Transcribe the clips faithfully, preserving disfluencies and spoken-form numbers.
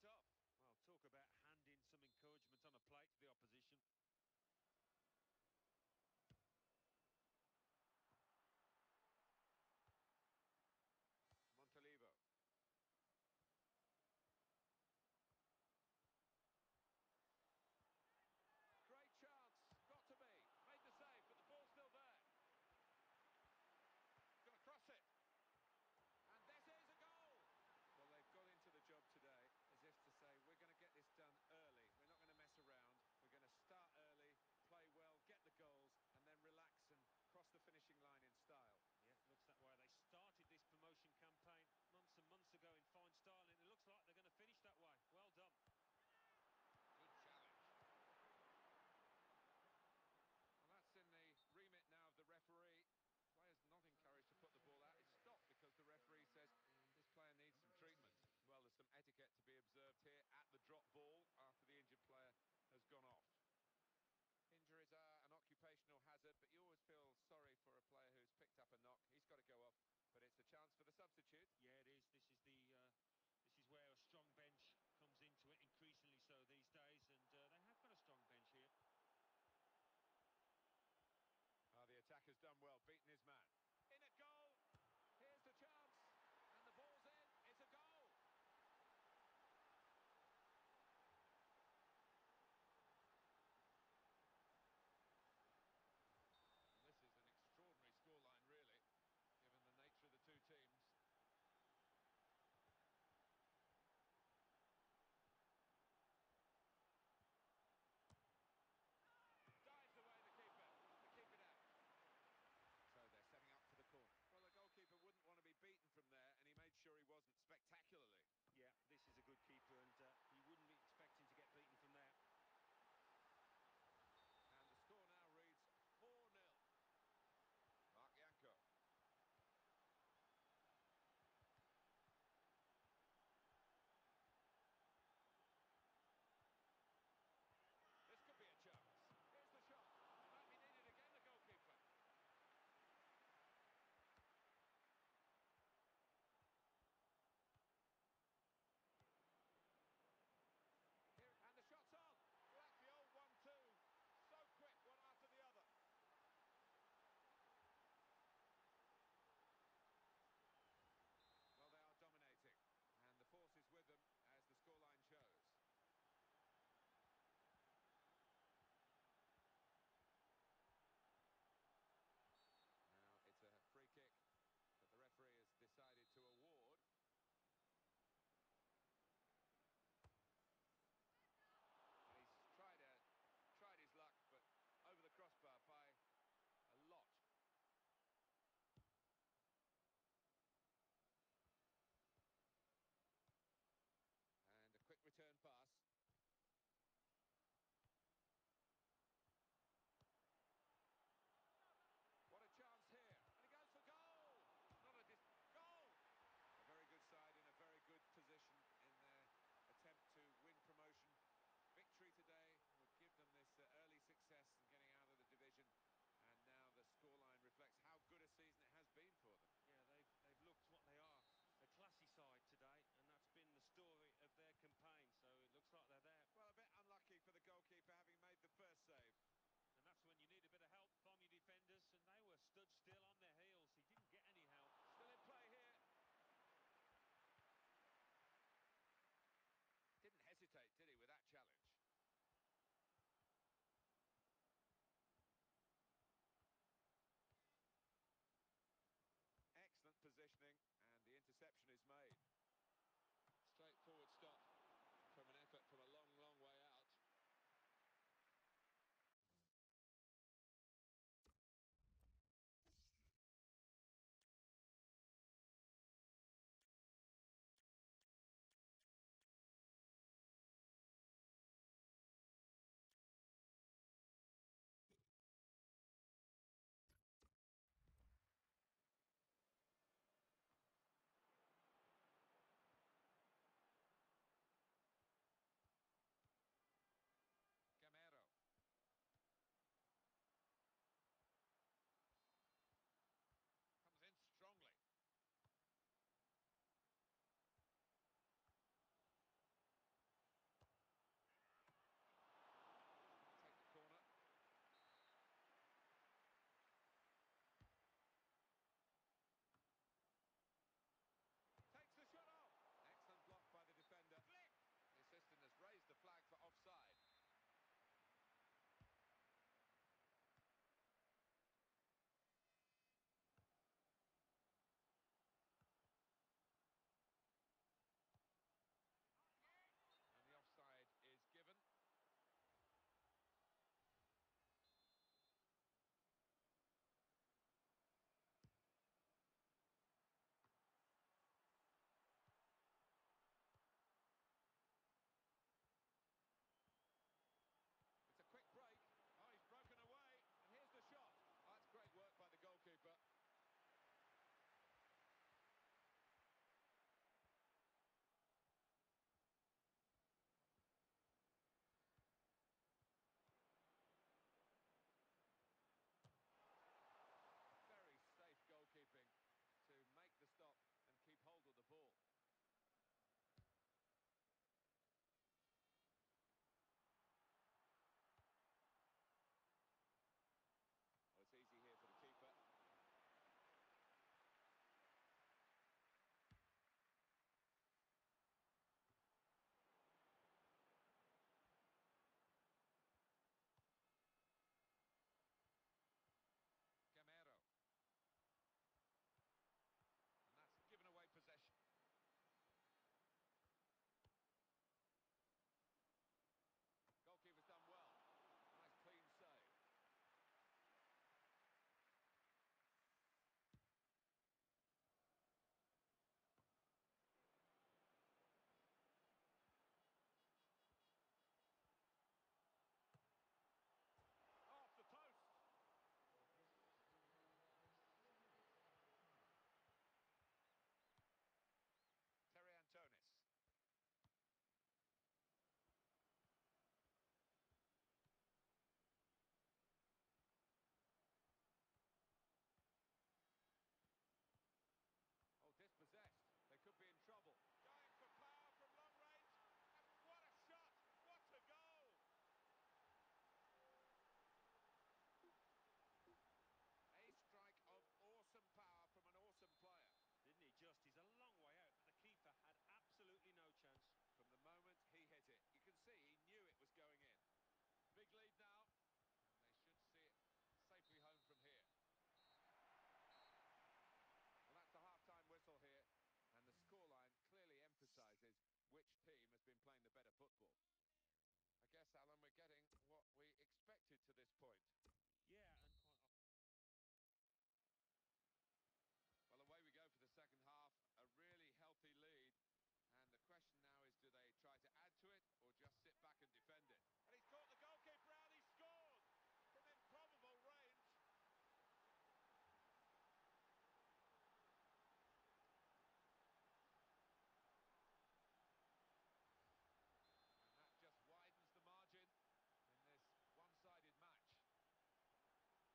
picked off. Well, talk about handing some encouragement on a plate to the opposition. Montalivo. Great chance, got to be. Made the save, but the ball's still there. Gonna cross it. And this is a goal! Well, they've got into the job today as if to say, we're going to get this done early. We're not going to mess around. We're going to start early, play well, get the goals, and then relax and cross the finishing line in style. Yeah, looks that way. They started this promotion campaign months and months ago in fine style, and it looks like they're going to finish that way. Well done. Good challenge. Well, that's in the remit now of the referee. Players not encouraged to put the ball out. It's stopped because the referee says this player needs some treatment. Well, there's some etiquette to be observed here at the drop ball after the injured player has gone off. Injuries are an occupational hazard, but you always feel sorry for a player who's picked up a knock. He's got to go off, but it's a chance for the substitute. Yeah, it is. This is the uh, this is where a strong bench comes into it, increasingly so these days, and uh, they have got a strong bench here. Oh, the attacker's done well, beaten his man. In at goal, here's the chance, and the ball's in, it's a goal. And this is an extraordinary scoreline, really, given the nature of the two teams. Dives away the keeper to keep it out. So they're setting football. I guess, Alan, we're getting what we expected to this point. Yeah, and quite. Well, away we go for the second half, a really healthy lead. And the question now is, do they try to add to it or just sit back and defend it? And he's caught the goalkeeper out, he scored from improbable range. And that just widens the margin in this one-sided match.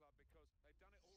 club because they've done it all